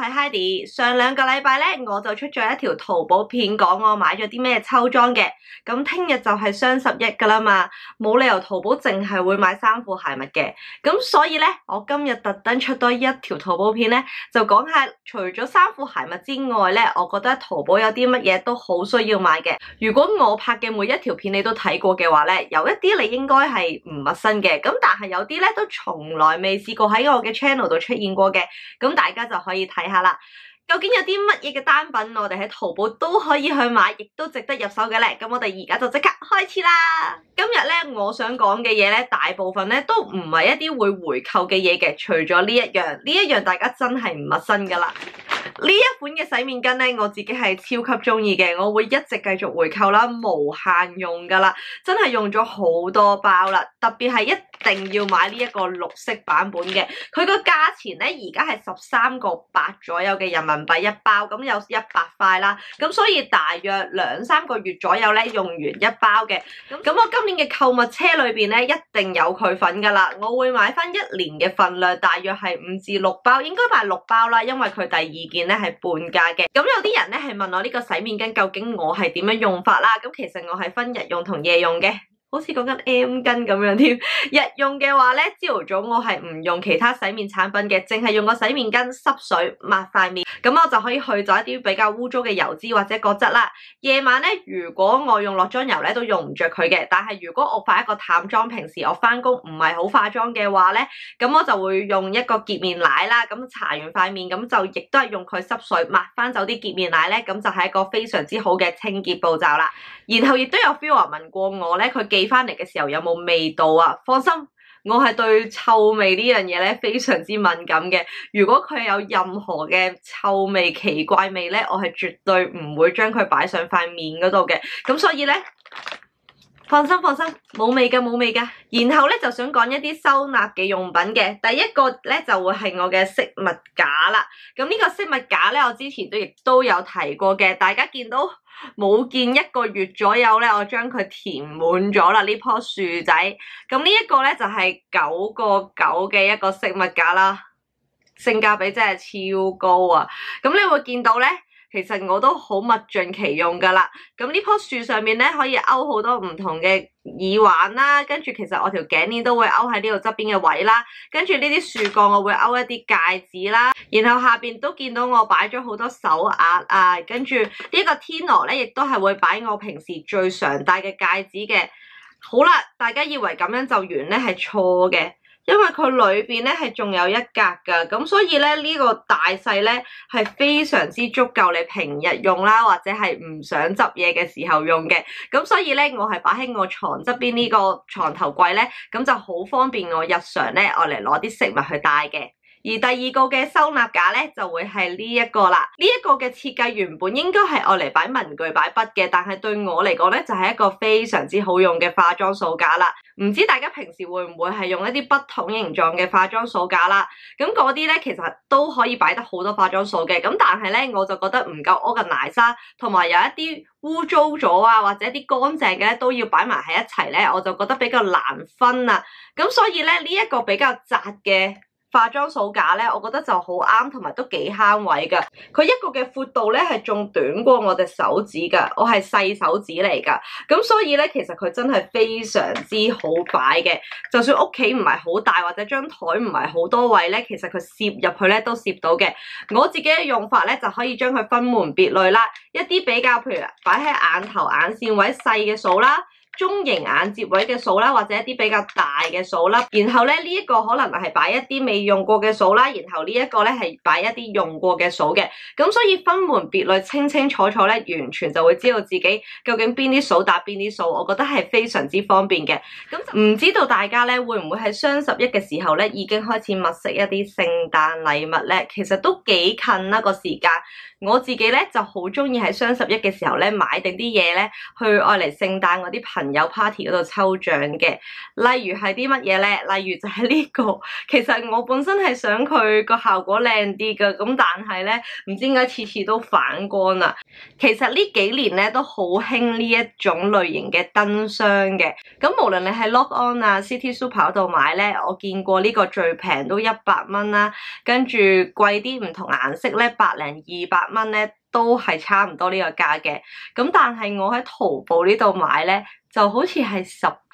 係 Heidi。上2個禮拜咧，我就出咗一條淘寶片，講我買咗啲咩秋裝嘅。咁聽日就係雙11噶啦嘛，冇理由淘寶淨係會買衫褲鞋襪嘅。咁所以咧，我今日特登出多一條淘寶片咧，就講下除咗衫褲鞋襪之外咧，我覺得淘寶有啲乜嘢都好需要買嘅。如果我拍嘅每一條片你都睇過嘅話咧，有一啲你應該係唔陌生嘅。咁但係有啲咧都從來未試過喺我嘅 channel 度出現過嘅。咁大家就可以睇下啦，究竟有啲乜嘢嘅單品我哋喺淘寶都可以去買，亦都值得入手嘅咧。咁我哋而家就即刻開始啦。今日咧，我想講嘅嘢咧，大部分咧都唔係一啲會回購嘅嘢嘅，除咗呢一樣大家真係唔陌生噶啦。呢一款嘅洗面巾咧，我自己係超級中意嘅，我會一直繼續回購啦，無限用噶啦，真係用咗好多包啦，特別係一定要買呢一個綠色版本嘅，佢個價錢咧而家係13個8左右嘅人民幣一包，咁有100塊啦，咁所以大約2-3個月左右咧用完一包嘅，咁我今年嘅購物車裏邊咧一定有佢份噶啦，我會買翻1年嘅份量，大約係5至6包，應該買6包啦，因為佢第2件咧係半價嘅。咁有啲人咧係問我呢個洗面巾究竟我係點樣用法啦？咁其實我係分日用同夜用嘅。好似講緊 M 巾咁樣添，日用嘅話咧，朝頭早我係唔用其他洗面產品嘅，淨係用個洗面巾濕水抹塊面，咁我就可以去咗一啲比較污糟嘅油脂或者角質啦。夜晚咧，如果我用落妝油咧，都用唔着佢嘅。但係如果我化一個淡妝，平時我翻工唔係好化妝嘅話咧，咁我就會用一個潔面奶啦，咁搽完塊面，咁就亦都係用佢濕水抹翻走啲潔面奶咧，咁就係一個非常之好嘅清潔步驟啦。然後亦都有 viewer 問過我咧，佢寄翻嚟嘅時候有冇味道啊？放心，我係對臭味呢樣嘢咧非常之敏感嘅。如果佢有任何嘅臭味、奇怪味咧，我係絕對唔會將佢擺上塊面嗰度嘅。咁所以咧，放心，冇味㗎，冇味㗎。然後咧就想講一啲收納嘅用品嘅，第一個咧就會係我嘅飾物架啦。咁呢個飾物架咧，我之前亦都有提過嘅，大家見到冇見1個月左右咧，我將佢填滿咗啦，呢棵樹仔。咁呢一個咧就係9個9嘅一個飾物架啦，性價比真係超高啊！咁你會見到咧，其實我都好物盡其用噶啦。咁呢棵樹上面咧可以勾好多唔同嘅耳環啦，跟住其實我條頸鏈都會勾喺呢度側邊嘅位啦，跟住呢啲樹幹我會勾一啲戒指啦，然後下邊都見到我擺咗好多手鐲啊，跟住呢個天鵝咧亦都係會擺我平時最常戴嘅戒指嘅。好啦，大家以為咁樣就完咧，係錯嘅。因為佢裏邊咧係仲有一格噶，咁所以咧呢個大細咧係非常之足夠你平日用啦，或者係唔想執嘢嘅時候用嘅。咁所以咧我係擺喺我床側邊呢個床頭櫃咧，咁就好方便我日常咧我嚟攞啲飾物去戴嘅。而第2個嘅收納架咧就會係呢一個啦，呢一個嘅設計原本應該係愛嚟擺文具擺筆嘅，但係對我嚟講咧就係一個非常之好用嘅化妝掃架啦。唔知大家平時會唔會係用一啲不同形狀嘅化妝掃架啦？咁嗰啲咧其實都可以擺得好多化妝掃嘅，咁但係咧我就覺得唔夠organize啦，同埋有一啲污糟咗啊或者一啲乾淨嘅咧都要擺埋喺一齊咧，我就覺得比較難分啊。咁所以咧呢一個比較窄嘅化妝掃架咧，我覺得就好啱，同埋都幾慳位噶。佢一個嘅闊度咧係仲短過我隻手指噶，我係細手指嚟噶。咁所以咧，其實佢真係非常之好擺嘅。就算屋企唔係好大，或者張台唔係好多位咧，其實佢攝入去咧都攝到嘅。我自己嘅用法咧就可以將佢分門別類啦，一啲比較譬如擺喺眼頭眼線位細嘅掃啦，中型眼睫位嘅掃啦，或者一啲比較大嘅掃啦，然後咧呢一個可能係擺一啲未用過嘅掃啦，然後呢一個咧係擺一啲用過嘅掃嘅，咁所以分門別類清清楚楚咧，完全就會知道自己究竟邊啲掃搭邊啲掃，我覺得係非常之方便嘅。咁唔知道大家咧會唔會喺雙11嘅時候咧已經開始物色一啲聖誕禮物咧？其實都幾近啦個時間， 我自己咧就好中意喺雙十一嘅時候咧買定啲嘢咧，去愛嚟聖誕嗰啲朋友 party 嗰度抽獎嘅。例如係啲乜嘢咧？例如就係呢個，其實我本身係想佢個效果靚啲㗎，咁但係咧唔知點解次次都反光啊。其實呢幾年咧都好興呢一種類型嘅燈箱嘅，咁無論你喺 Lock On 啊、City Super 度買咧，我見過呢個最平都100蚊啦，跟住貴啲唔同顏色咧100零200蚊咧都係差唔多呢個價嘅。咁但係我喺淘寶呢度買咧就好似係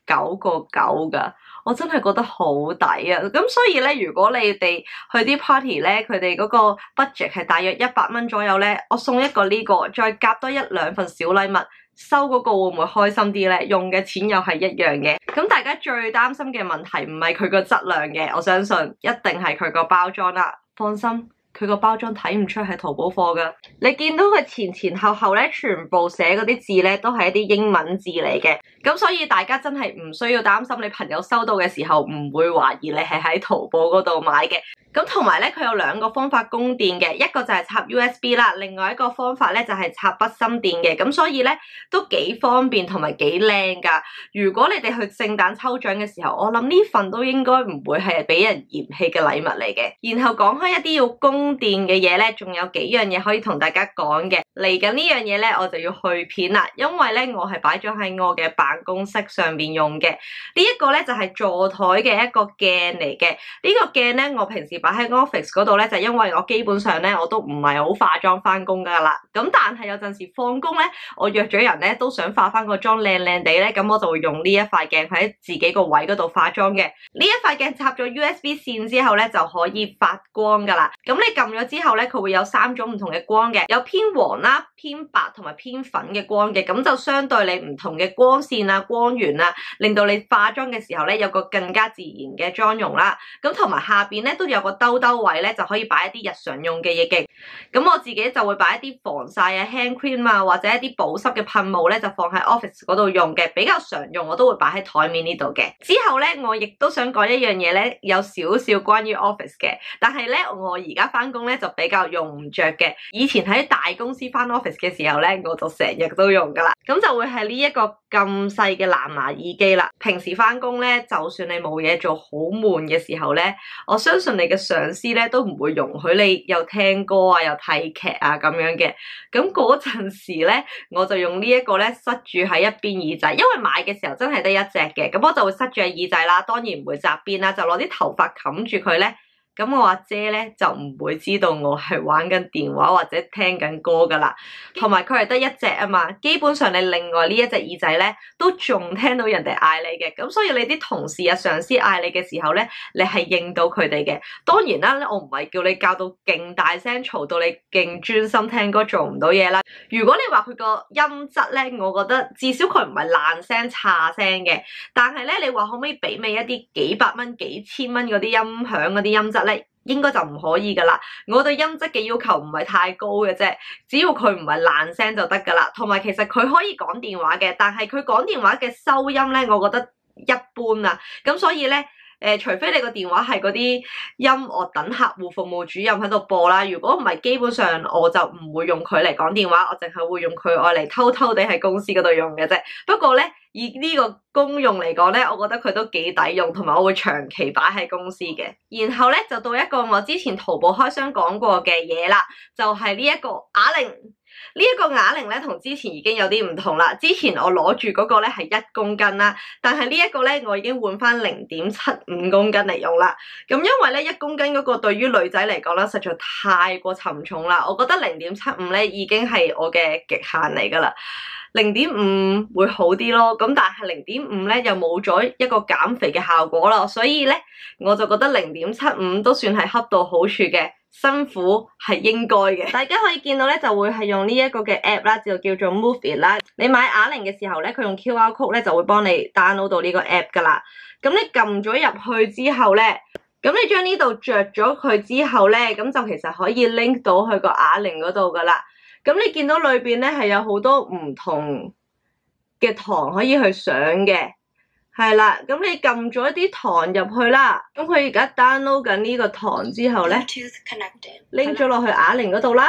19.9噶，我真係覺得好抵啊！咁所以咧，如果你哋去啲 party 咧，佢哋嗰個 budget 係大約100蚊左右咧，我送一個呢個，再夾多1-2份小禮物，收嗰個會唔會開心啲咧？用嘅錢又係一樣嘅。咁大家最擔心嘅問題唔係佢個質量嘅，我相信一定係佢個包裝啦。放心。佢個包裝睇唔出係淘寶貨噶，你見到佢前前後後咧，全部寫嗰啲字咧都係一啲英文字嚟嘅，咁所以大家真係唔需要擔心你朋友收到嘅時候唔會懷疑你係喺淘寶嗰度買嘅。咁同埋咧，佢有2個方法供電嘅，一個就係插 USB 啦，另外一個方法咧就係插筆芯電嘅，咁所以咧都幾方便同埋幾靚噶。如果你哋去聖誕抽獎嘅時候，我諗呢份都應該唔會係俾人嫌棄嘅禮物嚟嘅。然後講開一啲要供電嘅嘢咧，仲有幾樣嘢可以同大家講嘅。嚟緊呢樣嘢咧，我就要去片啦，因為咧我係擺咗喺我嘅辦公室上邊用嘅。呢一個咧就係座台嘅一個鏡嚟嘅。呢個鏡咧，我平時擺喺 office 嗰度咧，就因為我基本上咧我都唔係好化妝翻工噶啦。咁但係有陣時放工咧，我約咗人咧都想化翻個妝靚靚地咧，咁我就會用呢一塊鏡喺自己個位嗰度化妝嘅。呢一塊鏡插咗 USB 線之後咧，就可以發光噶啦。咁你撳咗之後咧，佢會有3種唔同嘅光嘅，有偏黃啦、偏白同埋偏粉嘅光嘅，咁就相對你唔同嘅光線啊、光源啊，令到你化妝嘅時候咧有個更加自然嘅妝容啦。咁同埋下邊咧都有個兜兜位咧，就可以擺一啲日常用嘅嘢嘅。咁我自己就會擺一啲防曬啊、hand cream 啊，或者一啲保濕嘅噴霧咧，就放喺 office 嗰度用嘅，比較常用我都會擺喺台面呢度嘅。之後咧，我亦都想講一樣嘢咧，有少少關於 office 嘅，但係咧我而家翻工咧就比較用唔着嘅。以前喺大公司翻 office 嘅時候咧，我就成日都用噶啦。咁就會係呢一個咁細嘅藍牙耳機啦。平時翻工咧，就算你冇嘢做好悶嘅時候咧，我相信你嘅上司咧都唔會容許你又聽歌啊又睇劇啊咁樣嘅。咁嗰陣時咧，我就用呢一個咧塞住喺一邊耳仔，因為買嘅時候真係得一隻嘅，咁我就會塞住喺耳仔啦，當然唔會側邊啦，就攞啲頭髮冚住佢咧。咁我阿姐咧就唔會知道我係玩緊電話或者聽緊歌噶啦，同埋佢係得一隻啊嘛，基本上你另外呢一隻耳仔咧都仲聽到人哋嗌你嘅，咁所以你啲同事啊、上司嗌你嘅時候咧，你係應到佢哋嘅。當然啦，我唔係叫你教到勁大聲，嘈到你勁專心聽歌做唔到嘢啦。如果你話佢個音質咧，我覺得至少佢唔係爛聲、差聲嘅，但係咧你話可唔可以媲美一啲幾百蚊、幾千蚊嗰啲音響嗰啲音質咧？應該就唔可以噶啦，我對音質嘅要求唔係太高嘅啫，只要佢唔係爛聲就得噶啦。同埋其實佢可以講電話嘅，但係佢講電話嘅收音咧，我覺得一般啊。咁所以咧，除非你個電話係嗰啲音樂等客戶服務主任喺度播啦，如果唔係，基本上我就唔會用佢嚟講電話，我淨係會用佢愛嚟偷偷地喺公司嗰度用嘅啫。不過咧，以呢個功用嚟講咧，我覺得佢都幾抵用，同埋我會長期擺喺公司嘅。然後咧就到一個我之前淘寶開箱講過嘅嘢啦，就係呢一個啞鈴。呢一個啞鈴咧同之前已經有啲唔同啦。之前我攞住嗰個咧係1公斤啦，但係呢一個咧我已經換翻0.75公斤嚟用啦。咁因為咧1公斤嗰個對於女仔嚟講咧實在太過沉重啦，我覺得0.75咧已經係我嘅極限嚟噶啦。0.5會好啲咯，咁但係0.5咧又冇咗一個減肥嘅效果啦，所以咧我就覺得0.75都算係恰到好處嘅，辛苦係應該嘅。大家可以見到咧就會係用呢一個嘅 app 啦，就叫做 Move It 啦。你買啞鈴嘅時候咧，佢用 QR code 咧就會幫你 download 到呢個 app 噶啦。咁你撳咗入去之後咧，咁你將呢度着咗佢之後咧，咁就其實可以 link 到去個啞鈴嗰度噶啦。咁你見到裏邊咧係有好多唔同嘅堂可以去上嘅，係啦。咁你撳咗一啲堂入去啦，咁佢而家 download 緊呢個堂之後咧 ，link 咗落去啞鈴嗰度啦。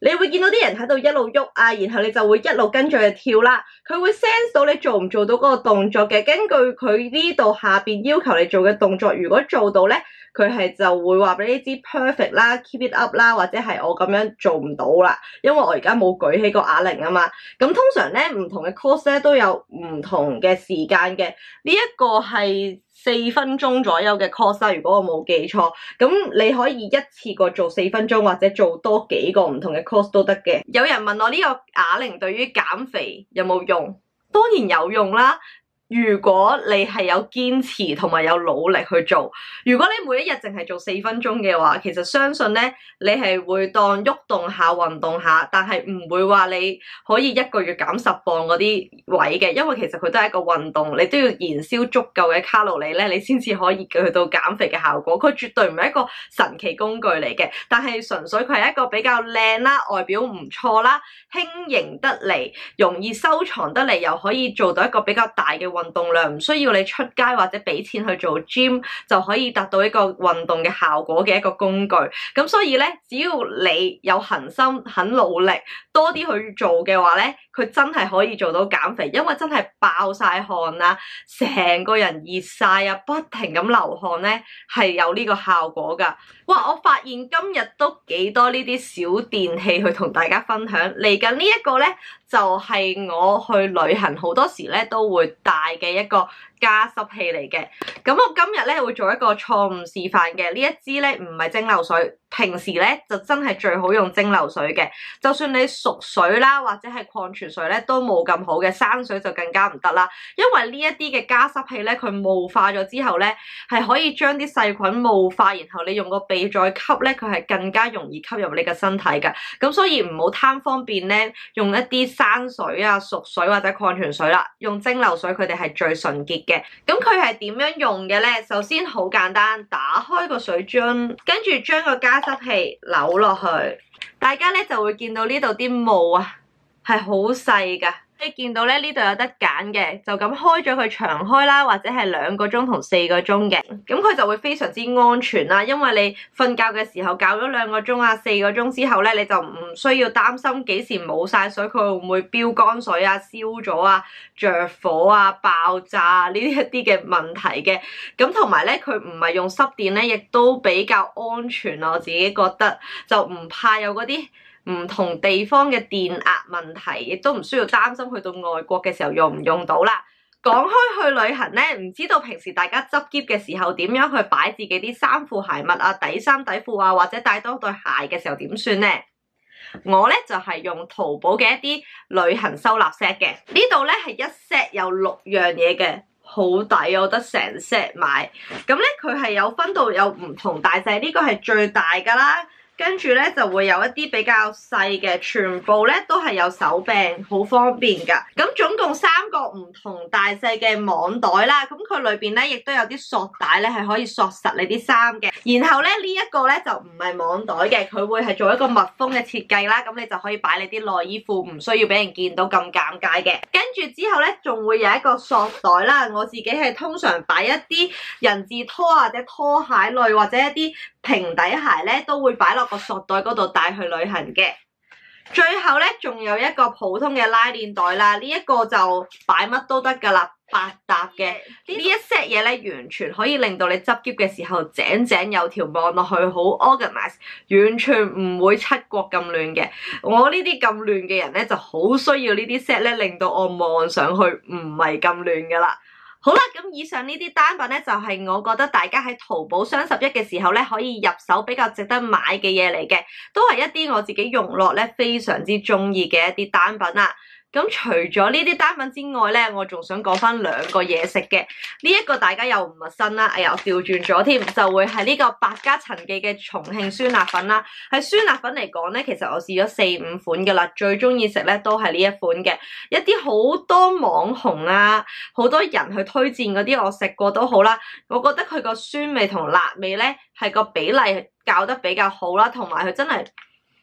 你會見到啲人喺度一路喐啊，然後你就會一路跟住佢跳啦。佢會 sense 到你做唔做到嗰個動作嘅，根據佢呢度下邊要求你做嘅動作，如果做到咧，佢係就會話俾你知 perfect 啦 ，keep it up 啦，或者係我咁樣做唔到啦，因為我而家冇舉起個啞鈴啊嘛。咁通常咧唔同嘅 course 咧都有唔同嘅時間嘅，呢一個係4分鐘左右嘅 course 啦，如果我冇記錯。咁你可以一次過做4分鐘，或者做多幾個唔同嘅 course 都得嘅。有人問我呢個啞鈴對於減肥有冇用？當然有用啦。如果你係有堅持同埋有努力去做，如果你每一日淨係做4分鐘嘅話，其實相信咧你係會當喐動下運動下，但係唔會話你可以1個月減10磅嗰啲位嘅，因為其實佢都係一個運動，你都要燃燒足夠嘅卡路里咧，你先至可以去到減肥嘅效果。佢絕對唔係一個神奇工具嚟嘅，但係純粹佢係一個比較靚啦，外表唔錯啦，輕盈得嚟，容易收藏得嚟，又可以做到一個比較大嘅運動量，唔需要你出街或者俾錢去做 gym 就可以達到一個運動嘅效果嘅一個工具。咁所以咧，只要你有恒心、肯努力，多啲去做嘅話咧，佢真係可以做到減肥，因為真係爆晒汗啊，成個人熱晒啊，不停咁流汗咧，係有呢個效果噶。哇！我發現今日都幾多呢啲小電器去同大家分享。嚟緊呢一個咧，就係我去旅行好多時咧都會帶嘅一個加濕器嚟嘅。咁我今日咧會做一個錯誤示範嘅。呢一支咧唔係蒸餾水，平時咧就真係最好用蒸餾水嘅。就算你熟水啦，或者係礦泉水咧都冇咁好嘅，生水就更加唔得啦。因為呢一啲嘅加濕器咧，佢霧化咗之後咧，係可以將啲細菌霧化，然後你用個鼻再吸咧，佢係更加容易吸入你嘅身體㗎。咁所以唔好貪方便咧，用一啲生水啊、熟水或者礦泉水啦，用蒸餾水佢哋係最純潔嘅。咁佢係點樣用嘅咧？首先好簡單，打開個水樽，跟住將個加濕器扭落去，大家咧就會見到呢度啲霧啊，係好細㗎。你見到咧呢度有得揀嘅，就咁開咗佢長開啦，或者係2個鐘同4個鐘嘅，咁佢就會非常之安全啦。因為你瞓覺嘅時候校咗2個鐘啊、4個鐘之後咧，你就唔需要擔心幾時冇晒水，佢會唔會飆乾水啊、燒咗啊、着火啊、爆炸啊呢一啲嘅問題嘅。咁同埋咧，佢唔係用濕電咧，亦都比較安全啊。我自己覺得就唔怕有嗰啲唔同地方嘅電壓問題，亦都唔需要擔心去到外國嘅時候用唔用到啦。講開去旅行咧，唔知道平時大家執喼嘅時候點樣去擺自己啲衫褲鞋襪啊、底衫底褲啊，或者帶多對鞋嘅時候點算咧？我咧就係用淘寶嘅一啲旅行收納 set 嘅，呢度咧係一 set 有6樣嘢嘅，好抵，我覺得成 set 買。咁咧佢係有分到有唔同大細，呢個係最大噶啦。跟住咧就會有一啲比較細嘅，全部咧都係有手柄，好方便㗎。咁總共3個唔同大細嘅網袋啦，咁佢裏邊咧亦都有啲索帶咧係可以索實你啲衫嘅。然後咧呢一個咧就唔係網袋嘅，佢會係做一個密封嘅設計啦，咁你就可以擺你啲內衣褲，唔需要俾人見到咁尷尬嘅。跟住之後咧仲會有一個索袋啦，我自己係通常擺一啲人字拖或者拖鞋類或者一啲平底鞋咧都會擺落個索袋嗰度帶去旅行嘅。最後咧仲有一個普通嘅拉鏈袋啦，呢一個就擺乜都得噶啦，8搭嘅。呢一 set 嘢咧完全可以令到你執喼嘅時候井井有條，望落去好 organize， 完全唔會七國咁亂嘅。我呢啲咁亂嘅人咧就好需要呢啲 set 咧，令到我望上去唔係咁亂噶啦。好啦，咁以上呢啲單品咧就係我覺得大家喺淘寶雙11嘅時候咧可以入手比較值得買嘅嘢嚟嘅，都係一啲我自己用落咧非常之中意嘅一啲單品啦。咁除咗呢啲單品之外咧，我仲想講翻2個嘢食嘅。呢一個大家又唔陌生啦，哎呀調轉咗添，就會係呢個百家陳記嘅重慶酸辣粉啦。喺酸辣粉嚟講咧，其實我試咗4、5款噶啦，最中意食咧都係呢一款嘅。一啲好多網紅啊，好多人去推薦嗰啲我食過都好啦，我覺得佢個酸味同辣味咧係個比例校得比較好啦，同埋佢真係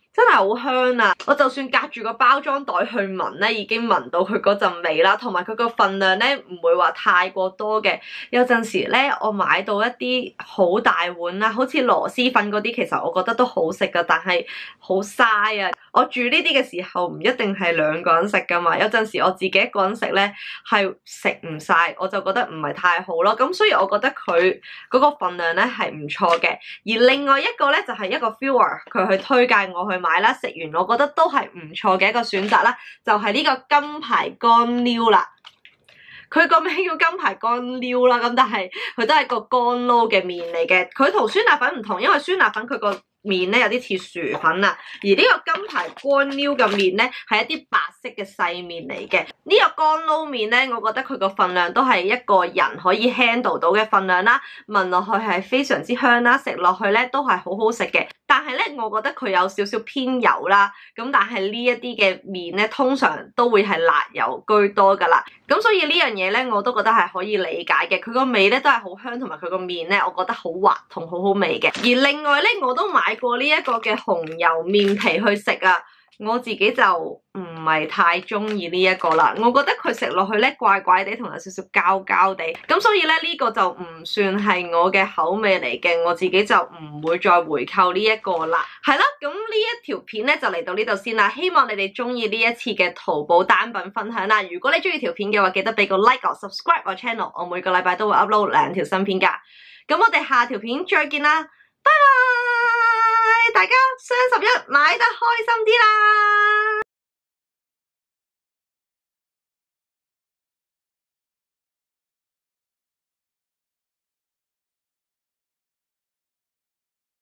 真係好香啊！我就算隔住個包裝袋去聞咧，已經聞到佢嗰陣味啦，同埋佢個份量咧唔會話太過多嘅。有陣時咧，我買到一啲好大碗啦，好似螺螄粉嗰啲，其實我覺得都好食噶，但係好嘥啊！我煮呢啲嘅時候唔一定係兩個人食噶嘛，有陣時我自己一個人食咧係食唔晒，我就覺得唔係太好咯。咁所以我覺得佢嗰個份量咧係唔錯嘅。而另外一個咧就係一個 viewer 佢去推介我去買啦，食完我覺得都係唔錯嘅一個選擇啦，就係呢個金牌乾撩啦。佢個名叫金牌乾撩啦，咁但係佢都係個乾撈嘅麵嚟嘅。佢同酸辣粉唔同，因為酸辣粉佢個麵咧有啲似薯粉啊，而呢個金牌乾撩嘅麵咧係一啲白色嘅細麵嚟嘅。呢個乾撈麵咧，我覺得佢個份量都係一個人可以 handle 到嘅份量啦，聞落去係非常之香啦，食落去咧都係好好食嘅。但係咧，我覺得佢有少少偏油啦，咁但係呢一啲嘅麵咧，通常都會係辣油居多噶啦。咁所以呢樣嘢咧，我都覺得係可以理解嘅。佢個味咧都係好香，同埋佢個麵咧，我覺得好滑同好好味嘅。而另外咧，我都買過呢一個嘅紅油麵皮去食啊。我自己就唔係太中意呢一個啦，我覺得佢食落去咧怪怪地，同有少少膠膠地，咁所以咧呢個就唔算係我嘅口味嚟嘅，我自己就唔會再回購呢一個啦。係啦，咁呢一條片咧就嚟到呢度先啦，希望你哋中意呢一次嘅淘寶單品分享啦。如果你中意條片嘅話，記得俾個 like 或 subscribe 我 channel， 我每個禮拜都會 upload 2條新片噶。咁我哋下條片再見啦，拜拜！大家雙11買得開心啲啦〜